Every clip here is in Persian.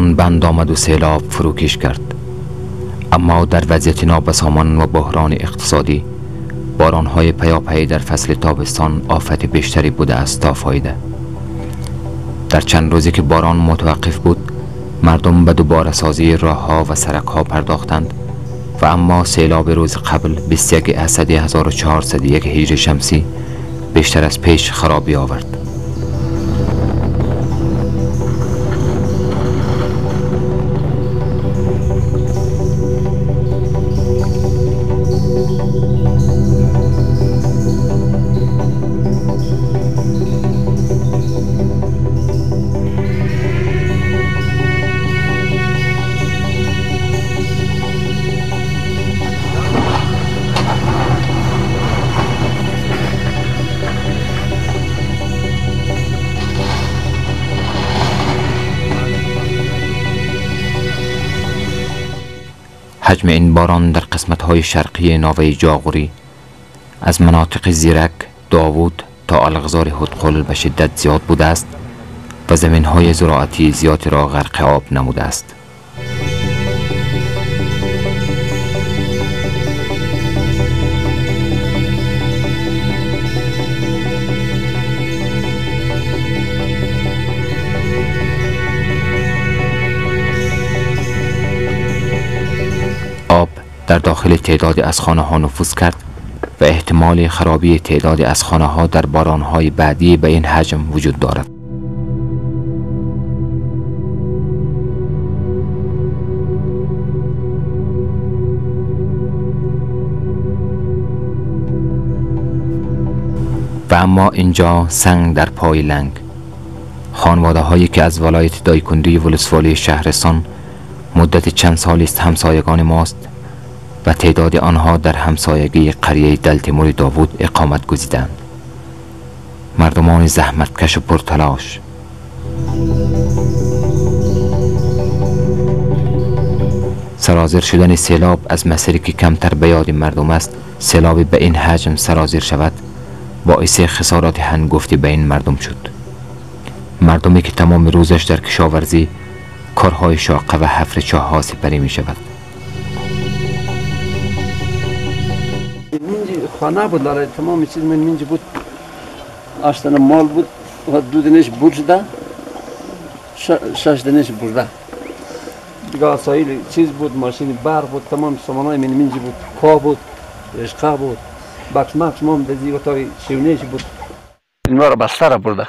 باران بند آمد و سیلاب فروکش کرد. اما در وضعیت نابسامان و بحران اقتصادی، بارانهای پیاپی در فصل تابستان آفت بیشتری بوده است تا فایده. در چند روزی که باران متوقف بود، مردم به دوباره سازی راهها و سرکها پرداختند و اما سیلاب روز قبل 21 اسد 1401 هجری شمسی بیشتر از پیش خرابی آورد. حجم این باران در قسمت‌های شرقی ناوه جاغوری از مناطق زیرک، داوود تا الغزار هدقل به شدت زیاد بوده است و زمین‌های زراعتی زیادی را غرق آب نموده است. آب در داخل تعدادی از خانه ها نفوذ کرد و احتمال خرابی تعدادی از خانه ها در باران های بعدی به این حجم وجود دارد. و اما اینجا سنگ در پای لنگ. خانواده هایی که از ولایت دایکندی ولسوالی شهرستان مدت چند سالی است همسایگان ماست و تعداد آنها در همسایگی قریه دلتمور داوود اقامت گزیدند. مردمان زحمتکش و پرتلاش. سرازیر شدن سیلاب از مسیری که کمتر به یاد مردم است، سیلابی به این حجم سرازیر شود باعث خسارات هنگفتی به این مردم شد. مردمی که تمام روزش در کشاورزی، کارهای شاقه و حفر چاه‌ها سپری می شود. خانه بود، لاره تمام چیز من منجی بود. آشتن مال بود و 2 دنش برده، 6 دنش برده. دیگه آسایل چیز بود، ماشین برق بود، تمام سامانای من منجی بود. کا بود، اشقا بود، بکس مکس مام دزی و تای شیونیش بود. اینها را بستر برده.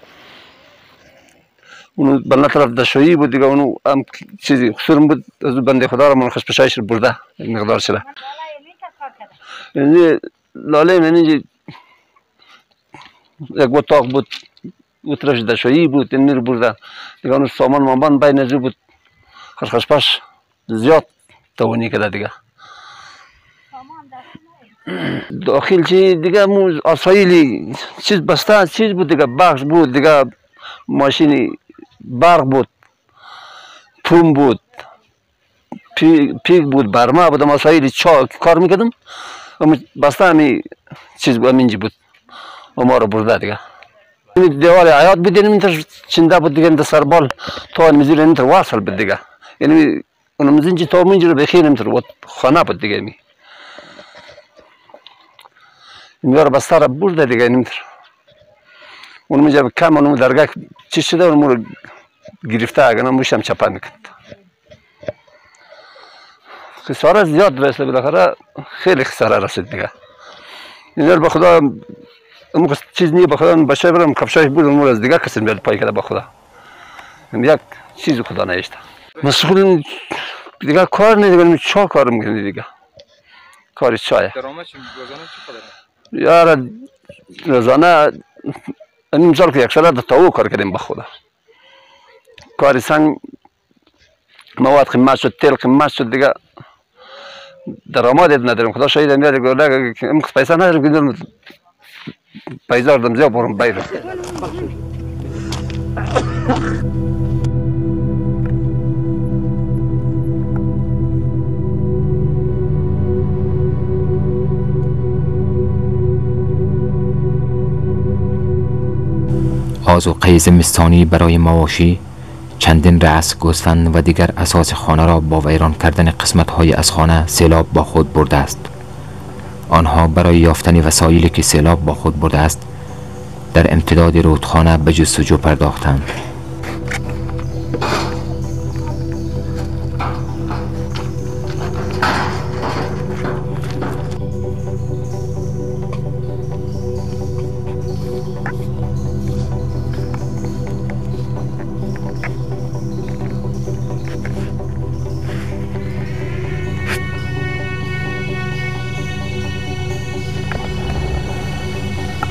اونو بلند طرف دشویی بود دیگه، اونو هم چیزی خسرم بود، از بنده خدا را منخش پشایش برده مقدار شده. یعنی لاله من اینجا یک اتاق بود، او طرفش دشویی بود، این رو برده دیگه. اونو سامان مانبان بین نزو بود، خشخش پش زیاد توانی کده دیگه. داخل چی دیگه مو آسایلی چیز بسته چیز بود دیگه، بخش بود دیگه، ماشینی برق بود، پوم بود، پیک بود، برما بود، مسائل چا کار میکردم بسته همی چیز بود، همینجی بود و ما رو برده دیگه. دیوار حیات بود، یعنی اینتر چنده بود دیگه، اینتر سربال تا میزیر اینتر واصل بود دیگه، یعنی اونم زنجی تا منجی رو بخیر اینتر خانه بود دیگه. این رو بسته رو برده دیگه اینتر. اونم اینجا کم اونم درگاه چی شده اونم رو گرفته، اگر نموشم چپا میکند. خساره زیاد رسید بالاخره، خیلی خساره رسید دیگه. این به خدا اون چیز نیه، به خدا بشه برم کفشایش بود اون از دیگه کسی میاد پای کده به خدا. یک چیز خدا نیشته. مسئول دیگه کار نه دیگه، چا کار میکنی دیگه. کاری چایه. درآمد روزانه چقدر؟ یار روزانه این مثال که یک سال تا کار کردیم به خدا. کاری سنگ مواد قیمت شد، تیل قیمت شد دیگه، درآمد نداریم. خدا شاید میاد دیگه، این پیسه نداریم که پیسه دادم زیاد برم بیرون. آذوقه زمستانی برای مواشی چندین رأس گوسفند و دیگر اساس خانه را با ویران کردن قسمت‌های از خانه سیلاب با خود برده است. آنها برای یافتن وسایلی که سیلاب با خود برده است در امتداد رودخانه به جستجو پرداختند.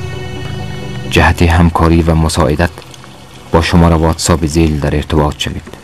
جهت همکاری و مساعدت با شماره واتساپ ذیل در ارتباط شوید.